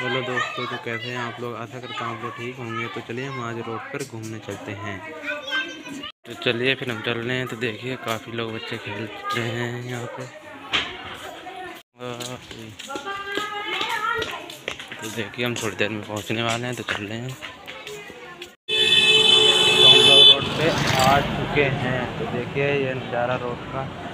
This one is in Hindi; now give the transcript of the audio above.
हेलो दोस्तों, तो कैसे हैं आप लोग। आशा करता हूँ आप लोग ठीक होंगे। तो चलिए हम आज रोड पर घूमने चलते हैं। तो चलिए फिर हम चल रहे हैं। तो देखिए काफ़ी लोग बच्चे खेल रहे हैं यहाँ पे। तो देखिए हम थोड़ी देर में पहुँचने वाले हैं। तो चल रहे हैं। तो हम लोग रोड पे आ चुके हैं। तो देखिए ये नज़ारा रोड का।